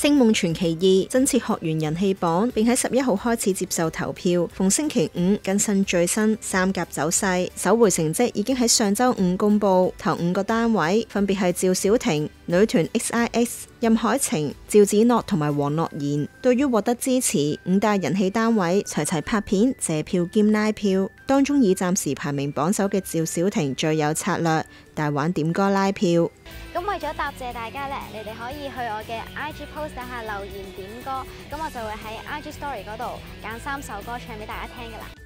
星夢傳奇2增設學員人氣榜，並喺11號開始接受投票，逢星期5更新最新3甲走勢。首回成績已經喺上週5公佈，頭5個單位分別係趙小婷、女團 XIX、任海晴、趙子諾同埋黃樂妍。對於獲得支持，5大人氣單位齊齊拍片謝票兼拉票，當中以暫時排名榜首嘅趙小婷最有策略，大玩點歌拉票。 咁為咗答謝大家呢，你哋可以去我嘅 IG post 底下留言點歌，咁我就會喺 IG Story 嗰度揀3首歌唱俾大家聽㗎啦。